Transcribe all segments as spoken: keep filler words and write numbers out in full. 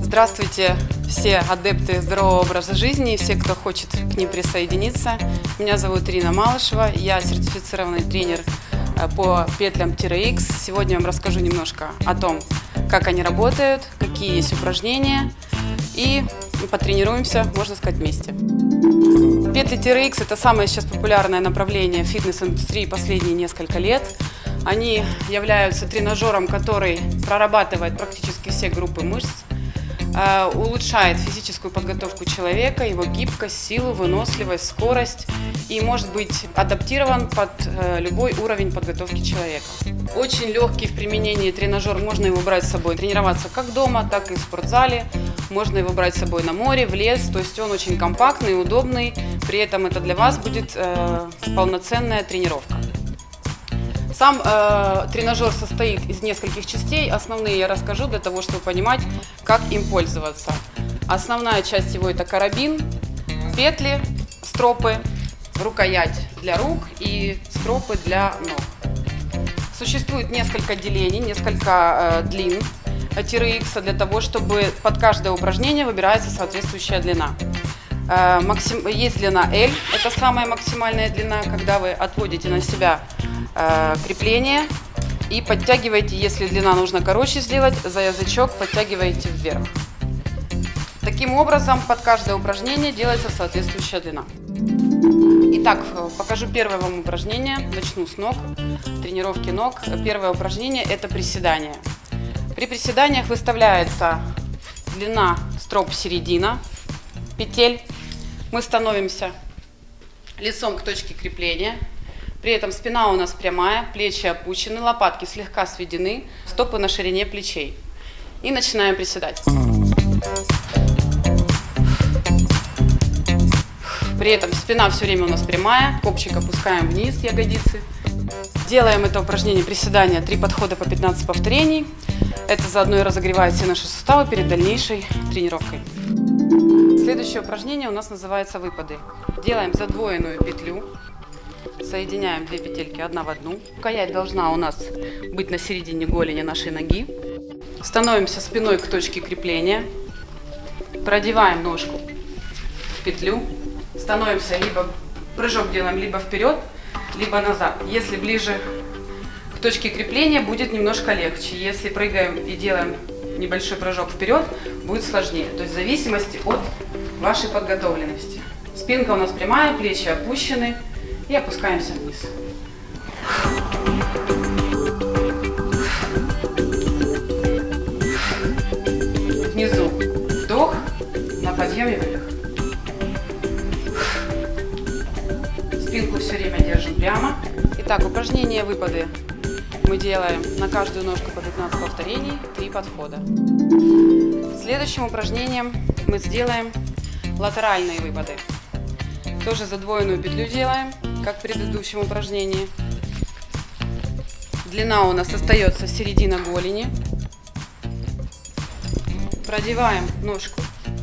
Здравствуйте, все адепты здорового образа жизни и все, кто хочет к ним присоединиться. Меня зовут Ирина Малышева, я сертифицированный тренер по петлям Тире Икс. Сегодня я вам расскажу немножко о том, как они работают, какие есть упражнения, и потренируемся, можно сказать, вместе. Петли Тире Икс – это самое сейчас популярное направление в фитнес-индустрии последние несколько лет. Они являются тренажером, который прорабатывает практически все группы мышц, улучшает физическую подготовку человека, его гибкость, силу, выносливость, скорость и может быть адаптирован под любой уровень подготовки человека. Очень легкий в применении тренажер, можно его брать с собой, тренироваться как дома, так и в спортзале, можно его брать с собой на море, в лес, то есть он очень компактный, удобный, при этом это для вас будет э, полноценная тренировка. Сам э, тренажер состоит из нескольких частей, основные я расскажу для того, чтобы понимать, как им пользоваться. Основная часть его – это карабин, петли, стропы, рукоять для рук и стропы для ног. Существует несколько делений, несколько э, длин Тире Икс для того, чтобы под каждое упражнение выбирается соответствующая длина. Э, максим... Есть длина L, это самая максимальная длина, когда вы отводите на себя крепление и подтягиваете, если длина нужно короче сделать, за язычок подтягиваете вверх. Таким образом, под каждое упражнение делается соответствующая длина. Итак, покажу первое вам упражнение. Начну с ног, тренировки ног. Первое упражнение – это приседание. При приседаниях выставляется длина строп середина петель. Мы становимся лицом к точке крепления. При этом спина у нас прямая, плечи опущены, лопатки слегка сведены, стопы на ширине плечей. И начинаем приседать. При этом спина все время у нас прямая, копчик опускаем вниз, ягодицы. Делаем это упражнение приседания, три подхода по пятнадцать повторений. Это заодно и разогревает все наши суставы перед дальнейшей тренировкой. Следующее упражнение у нас называется выпады. Делаем задвоенную петлю. Соединяем две петельки одна в одну. Рукоять должна у нас быть на середине голени нашей ноги. Становимся спиной к точке крепления. Продеваем ножку в петлю. Становимся, либо прыжок делаем либо вперед, либо назад. Если ближе к точке крепления, будет немножко легче. Если прыгаем и делаем небольшой прыжок вперед, будет сложнее. То есть в зависимости от вашей подготовленности. Спинка у нас прямая, плечи опущены. И опускаемся вниз. Внизу вдох, на подъеме выдох. Спинку все время держим прямо. Итак, упражнение выпады мы делаем на каждую ножку по пятнадцать повторений, три подхода. Следующим упражнением мы сделаем латеральные выпады. Тоже задвоенную петлю делаем, как в предыдущем упражнении. Длина у нас остается середина голени. Продеваем ножку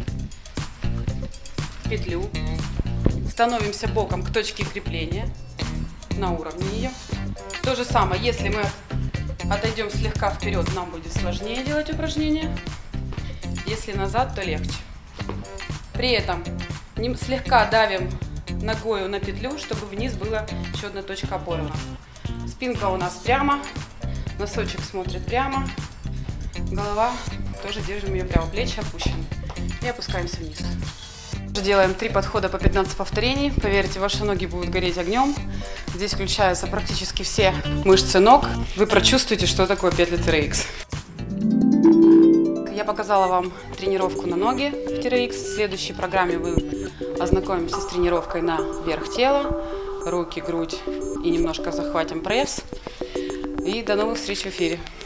в петлю. Становимся боком к точке крепления на уровне ее. То же самое, если мы отойдем слегка вперед, нам будет сложнее делать упражнение. Если назад, то легче. При этом слегка давим ногою на петлю, чтобы вниз была еще одна точка опоры у нас. Спинка у нас прямо, носочек смотрит прямо, голова тоже держим ее прямо, плечи опущены. И опускаемся вниз. Делаем три подхода по пятнадцать повторений. Поверьте, ваши ноги будут гореть огнем. Здесь включаются практически все мышцы ног. Вы прочувствуете, что такое петли Тире Икс. Я показала вам тренировку на ноги в Тире Икс. В следующей программе вы ознакомимся с тренировкой на верх тела, руки, грудь и немножко захватим пресс. И до новых встреч в эфире.